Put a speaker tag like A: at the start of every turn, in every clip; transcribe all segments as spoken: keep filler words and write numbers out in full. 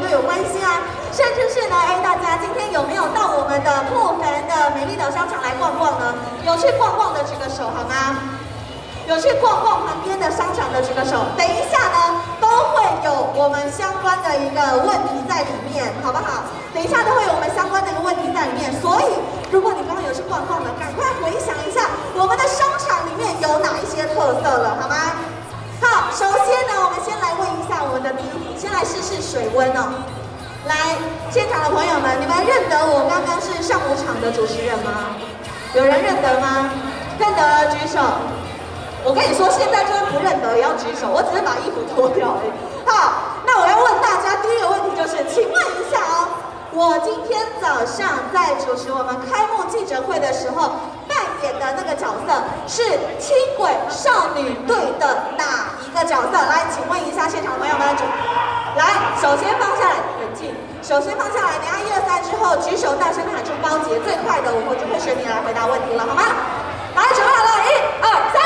A: 有关系啊。甚至是呢，哎，大家今天有没有到我们的破凡的美丽岛商场来逛逛呢？有去逛逛的举个手好吗？有去逛逛旁边的商场的举个手。等一下呢，都会有我们相关的一个问题在里面，好不好？等一下都会有我们相关的一个问题在里面，所以如果你刚刚有去逛逛的，赶快回想一下我们的商场里面有哪一些特色了，好吗？好，首先呢，我们先来问一下我们的第一题，先来试试水温哦。来，现场的朋友们，你们认得我刚刚是上午场的主持人吗？有人认得吗？认得举手。我跟你说，现在就是不认得也要举手，我只是把衣服脱掉而已。好，那我要问大家第一个问题就是，请问一下哦，我今天早上在主持我们开幕记者会的时候扮演的那个角色是轻轨少女队的哪一个角色？来，请问一下现场的朋友们，来，手先放下来，冷静，手先放下来，等下一二三之后举手大声喊出高捷，最快的我就会选你来回答问题了，好吗？来，准备好了，一二三。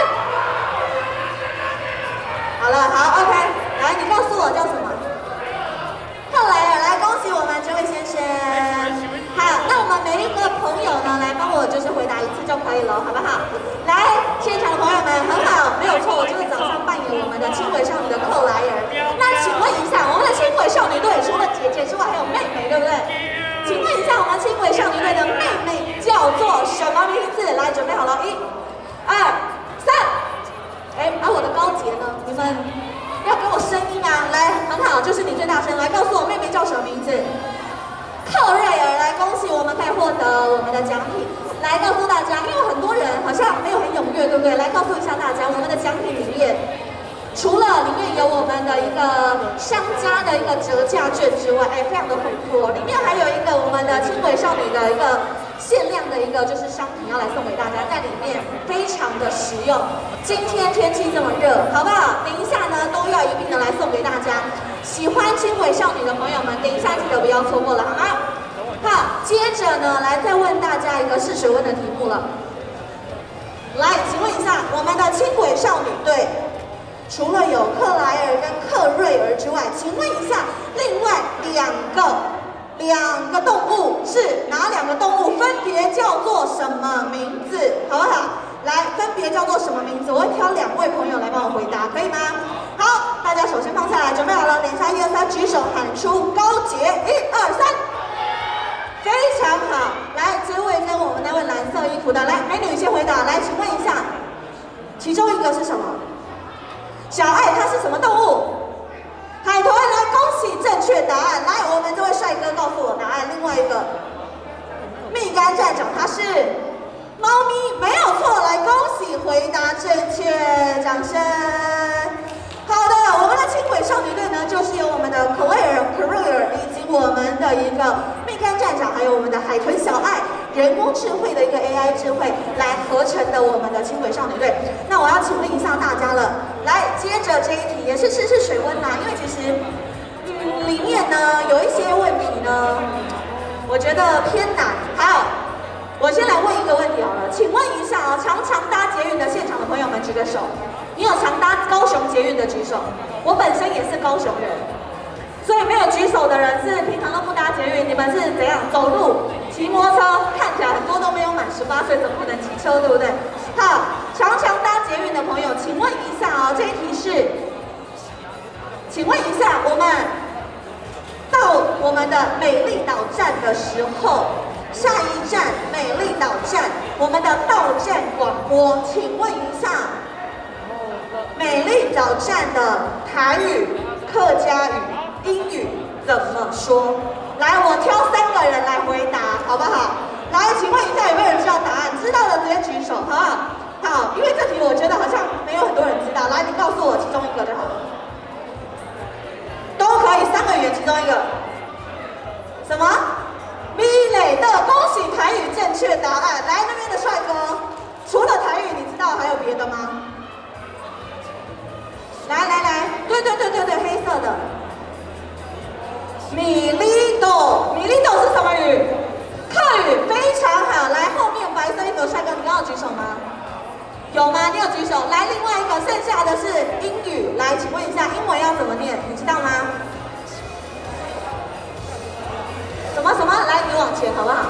A: 好了，好 ，OK， 来，你告诉我叫什么？克莱尔，来，恭喜我们这位先生。好，那我们每一个朋友呢，来帮我就是回答一次就可以了，好不好？来，现场的朋友们，很好，没有错，我就是早上扮演我们的轻轨少女的克莱尔。那请问一下，我们的轻轨少女队除了姐姐之外，还有妹妹，对不对？请问一下，我们轻轨少女队的妹妹叫做什么名字？来，准备好了，一、二、三。哎，啊，我的高捷呢？你们要给我声音啊！来，很好，就是你最大声，来告诉我妹妹叫什么名字？克瑞尔，来，恭喜我们可以获得我们的奖品。来告诉大家，因为很多人好像没有很踊跃，对不对？来告诉一下大家，我们的奖品里面，除了里面有我们的一个商家的一个折价券之外，哎，非常的丰富，里面还有一个我们的轻轨少女的一个限量的一个就是商品要来送给大家，在里面非常的实用。今天天气这么热，好不好？等一下呢，都要一并的来送给大家。喜欢轻轨少女的朋友们，等一下记得不要错过了，好吗？好，接着呢，来再问大家一个试水温的题目了。来，请问一下，我们的轻轨少女队除了有克莱尔跟克瑞尔之外，请问一下，另外两个两个动物是哪两个动物？分别叫做什么名字？好不好？来，分别叫做什么名字？我会挑两位朋友来帮我回答，可以吗？好，大家手先放下来，准备好了，连下一二三，举手喊出高捷，一二三，非常好。来，这位跟我们那位蓝色衣服的，来，美女先回答。来，请问一下，其中一个是什么？小爱，它是什么动物？海豚，来，恭喜正确答案。来，我们这位帅哥告诉我答案。另外一个，蜜柑站长，它是猫咪，没有错。来，恭喜回答正确，掌声。好的，我们的轻轨少女队呢，就是由我们的克莱尔、克瑞尔以及我们的一个蜜柑站长，还有我们的海豚小爱，人工智慧的一个 A I 智慧来合成的我们的轻轨少女队。那我要请问一下大家了，来，接着这一题也是试试水温啦，因为其实嗯里面呢有一些问题呢，我觉得偏难。好，我先来问一个问题好了，请问一下啊，常常搭捷运的现场的朋友们举个手。你有常搭高雄捷运的举手，我本身也是高雄人，所以没有举手的人是平常都不搭捷运，你们是怎样走路、骑摩托车？看起来很多都没有满十八岁，怎么可能骑车，对不对？好，常常搭捷运的朋友，请问一下哦，这一题是，请问一下，我们到我们的美丽岛站的时候，下一站美丽岛站，我们的到站广播，请问一下。美丽岛站的台语、客家语、英语怎么说？来，我挑三个人来回答，好不好？来，请问一下有没有人知道答案？知道的直接举手，好不好？好，因为这题我觉得好像没有很多人知道。来，你告诉我其中一个就好了。都可以，三个语言其中一个。什么？美蕾的，恭喜台语正确答案。来，那边的帅哥，除了台语，你知道还有别的吗？来来来，对对对对对，黑色的。米利斗，米利斗是什么语？客语，非常好。来，后面白色衣服的帅哥，你刚刚有举手吗？有吗？你有举手。来，另外一个，剩下的是英语。来，请问一下，英文要怎么念？你知道吗？ 学，好不好？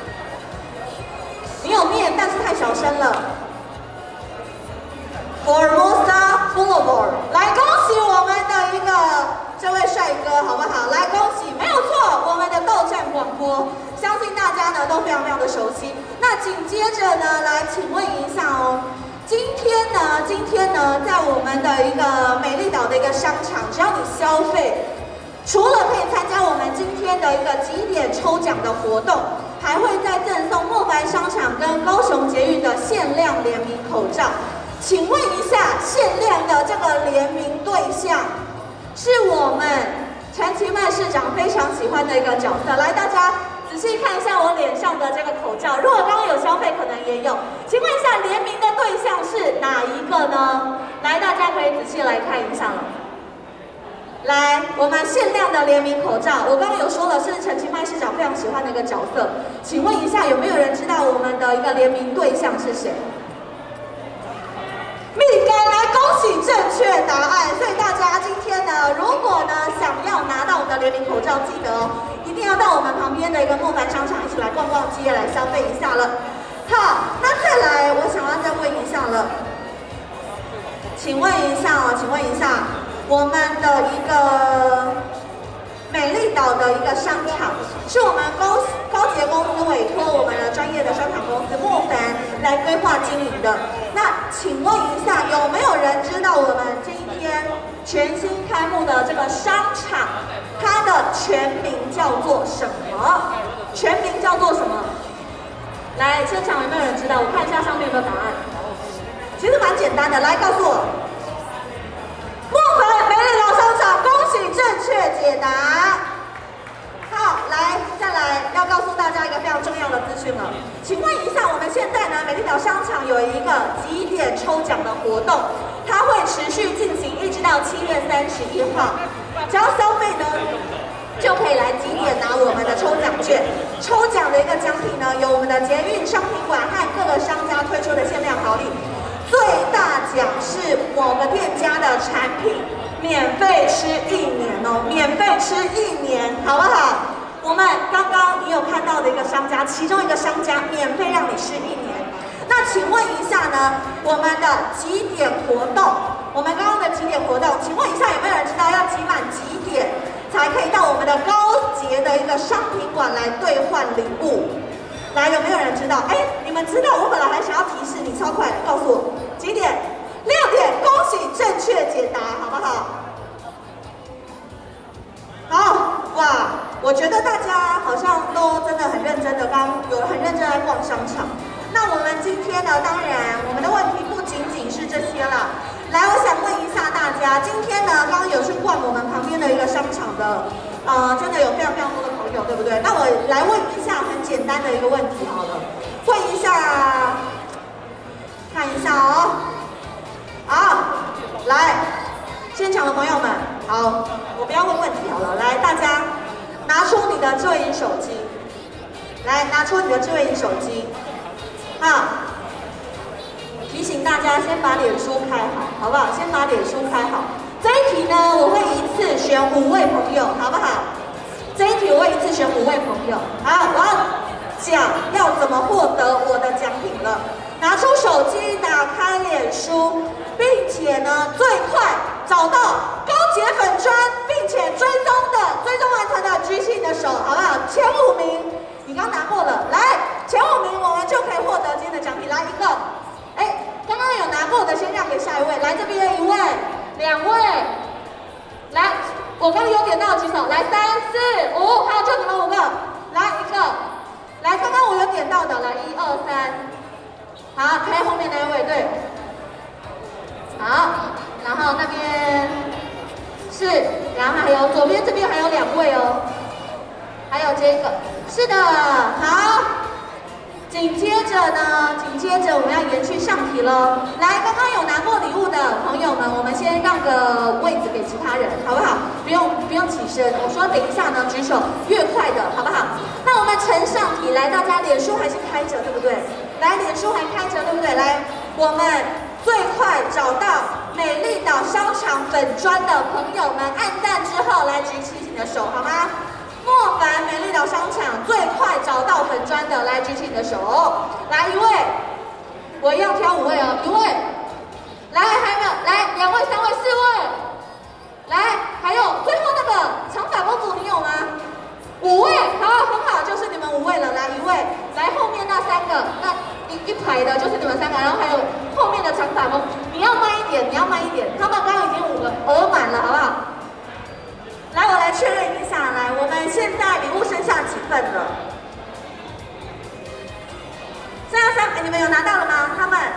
A: 你有念，但是太小声了。Formosa Boulevard， 来恭喜我们的一个这位帅哥，好不好？来恭喜，没有错，我们的斗战广播，相信大家呢都非常非常的熟悉。那紧接着呢，来请问一下哦。 今天呢，今天呢，在我们的一个美丽岛的一个商场，只要你消费，除了可以参加我们今天的一个几点抽奖的活动，还会再赠送莫凡商场跟高雄捷运的限量联名口罩。请问一下，限量的这个联名对象是我们陈其迈市长非常喜欢的一个角色。来，大家。 仔细看一下我脸上的这个口罩，如果刚刚有消费，可能也有。请问一下，联名的对象是哪一个呢？来，大家可以仔细来看一下了。来，我们限量的联名口罩，我刚刚有说了，是陈其迈市长非常喜欢的一个角色。请问一下，有没有人知道我们的一个联名对象是谁？蜜柑，来恭喜正确答案。所以大家今天呢，如果呢想要拿到我们的联名口罩，记得哦。 一定要到我们旁边的一个莫凡商场一起来逛逛街，来消费一下了。好，那再来，我想要再问一下了，请问一下哦，请问一下，我们的一个美丽岛的一个商场，是我们高高捷公司委托我们的专业的商场公司莫凡来规划经营的。那请问一下，有没有人知道我们今天全新开幕的这个商场？ 它的全名叫做什么？全名叫做什么？来，现场有没有人知道？我看一下上面有没有答案。其实蛮简单的，来告诉我。莫凡美丽岛商场，恭喜正确解答。好，来，再来要告诉大家一个非常重要的资讯了。请问一下，我们现在呢，美丽岛商场有一个几点抽奖的活动，它会持续进行，一直到七月三十一号。 只要消费呢，就可以来几点拿我们的抽奖券。抽奖的一个奖品呢，有我们的捷运商品馆和各个商家推出的限量好礼。最大奖是某个店家的产品免费吃一年哦，免费吃一年，好不好？我们刚刚你有看到的一个商家，其中一个商家免费让你吃一年。那请问一下呢，我们的几点活动？ 我们刚刚的几点活动，请问一下有没有人知道要集满几点才可以到我们的高捷的一个商品馆来兑换礼物？来，有没有人知道？哎，你们知道？我本来还想要提示你，超快的，告诉我几点？六点，恭喜正确解答，好不好？好，哇，我觉得大家好像都真的很认真的，刚有很认真在逛商场。那我们今天呢，当然我们的问题不仅仅是这些啦。 来，我想问一下大家，今天呢，刚刚有去逛我们旁边的一个商场的，呃，真的有非常非常多的朋友，对不对？那我来问一下很简单的一个问题好了，问一下，看一下哦，好，来，现场的朋友们，好，我不要问问题好了，来，大家拿出你的智慧型手机，来，拿出你的智慧型手机，好。 提醒大家先把脸书开好，好不好？先把脸书开好。这一题呢，我会一次选五位朋友，好不好？这一题我会一次选五位朋友。好，我要讲要怎么获得我的奖品了。拿出手机，打开脸书，并且呢，最快找到高捷粉专，并且追踪的追踪完成的举起你的手，好不好？前五名，你刚拿过了，来，前五名我们就可以获得今天的奖品。来一个。 哎，刚刚有拿过的，先让给下一位。来这边一位、两位，来，我刚刚有点到举手。来，三四五，好，就你们五个。来一个，来，刚刚我有点到的，来一二三，好，开后面那一位，对，好，然后那边是，然后还有左边这边还有两位哦，还有这个，是的，好。 紧接着呢，紧接着我们要延续上题喽。来，刚刚有拿过礼物的朋友们，我们先让个位置给其他人，好不好？不用不用起身，我说等一下呢，举手越快的，好不好？那我们呈上题来，大家脸书还是开着，对不对？来，脸书还开着，对不对？来，我们最快找到美丽岛商场粉专的朋友们，按赞之后来举起你的手，好吗？莫梦凡美丽岛商场最快找到粉砖的，来举起你的手。来一位，我一样挑五位哦，一位。来，还有没有？来，两位、三位、四位。来，还有最后那个长发公主，你有吗？五位，好，很好，就是你们五位了。来一位，来后面那三个，那一一排的就是你们三个，然后还有后面的长发公主，你要慢一点，你要慢一点，他们刚刚已经五个额满了，好不好？来，我来确认一下，来，我们现在礼物剩下几份了？剩下三，哎，你们有拿到了吗？他们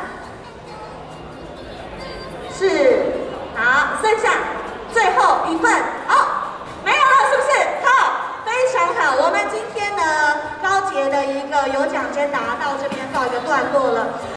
A: 是好，剩下最后一份，哦，没有了，是不是？好，非常好，我们今天呢高捷的一个有奖征答到这边告一个段落了。